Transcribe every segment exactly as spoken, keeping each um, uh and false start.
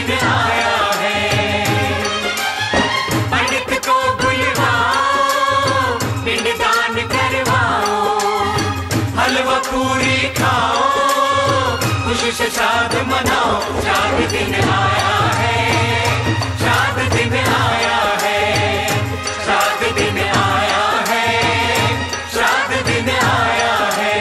दिन आया है। पंडित को बुलवाओ, पिंडदान करवाओ, हलवा पूरी खाओ, खुशी से श्राद्ध मनाओ। श्राद्ध दिन आया है, श्राद्ध दिन आया है, श्राद्ध दिन आया है, श्राद्ध दिन आया है।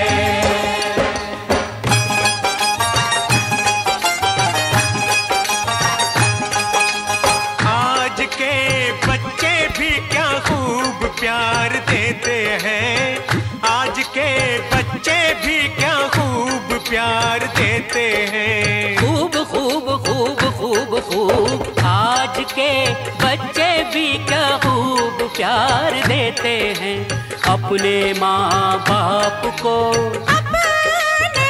आज के बच्चे भी क्या खूब प्यार देते हैं, आज के बच्चे भी क्या खूब प्यार देते हैं। खूब खूब खूब खूब खूब आज के बच्चे भी क्या खूब प्यार देते हैं अपने माँ बाप को। अपने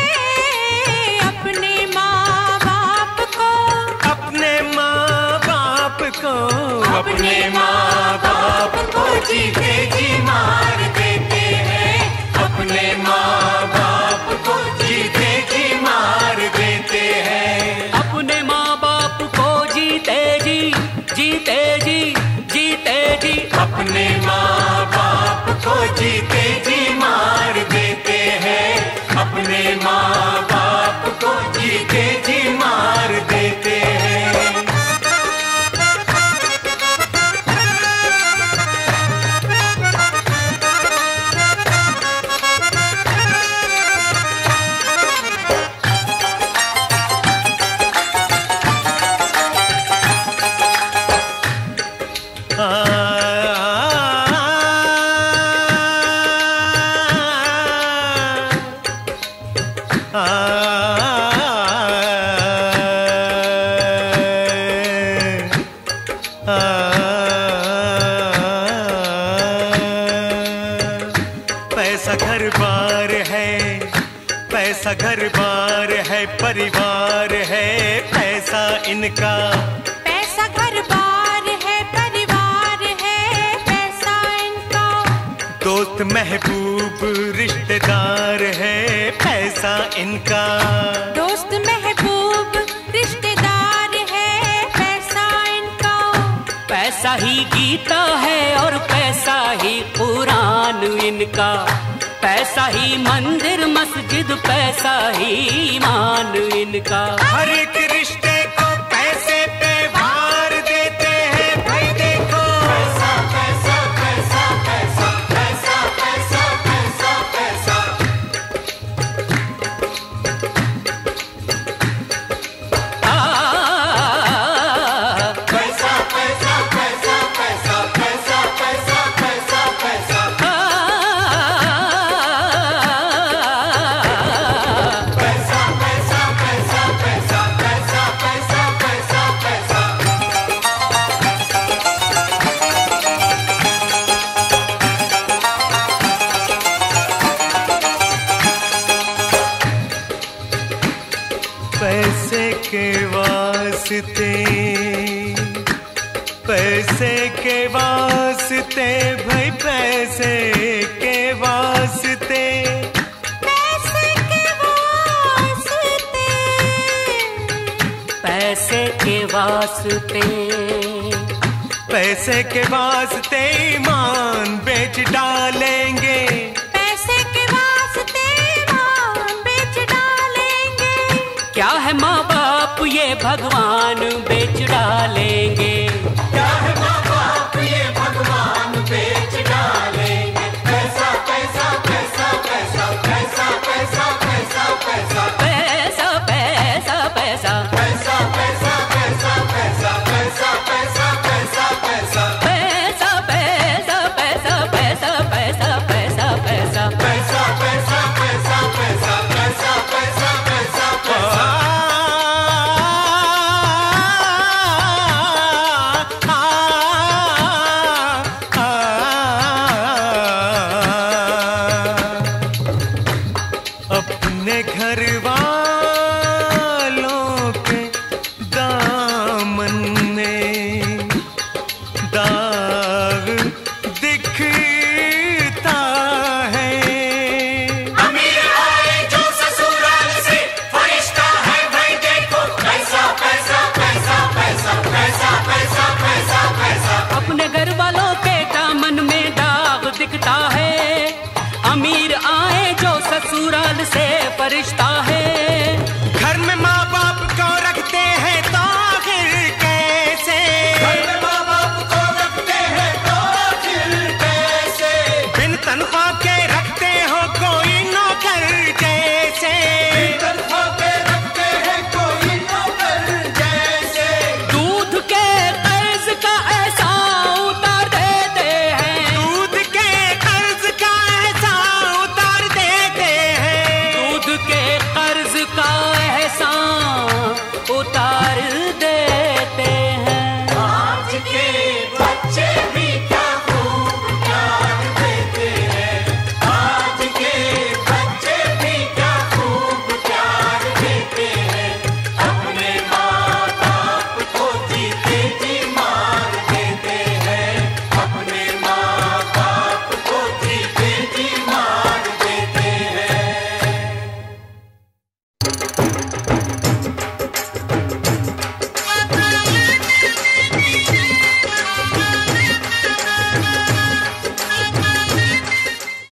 अपने माँ बाप को, अपने माँ बाप को, अपने माँ बाप को जीते जी मार देते हैं, अपने माँ बाप को जीते जी मार देते हैं। अपने माँ बाप को जीते जी जीते जी जीते जी अपने माँ बाप को जीते जी मार देते हैं, अपने माँ बाप को जीते जी मार देते हैं। पैसा घर बार है, पैसा घर बार है, परिवार है पैसा इनका। पैसा घर बार है, परिवार है पैसा इनका। दोस्त महबूब रिश्तेदार है पैसा इनका। दोस्त महबूब रिश्तेदार है पैसा इनका। पैसा ही गीता है और पैसा ही कुरान इनका। पैसा ही मंदिर मस्जिद, पैसा ही ईमान इनका। हर एक रिश्ते को पैसे पे भार देते हैं भाई देखो। पैसा पैसा पैसा पैसा पैसा पैसा पैसा पैसा आ, पैसा पैसा पैसा पैसा पैसा पैसा पैसा पैसा आ, पैसा पैसा पैसा पैसा पैसा पैसा पैसा पैसा। पैसे के वास्ते, पैसे के वास्ते भाई पैसे के वास्ते। पैसे के वास्ते, पैसे के वास्ते, पैसे के वास्ते ईमान बेच डालेंगे। पैसे के वास्ते ईमान बेच डालेंगे। क्या है माँ बाप ये भगवान बेच डालेंगे। क्या है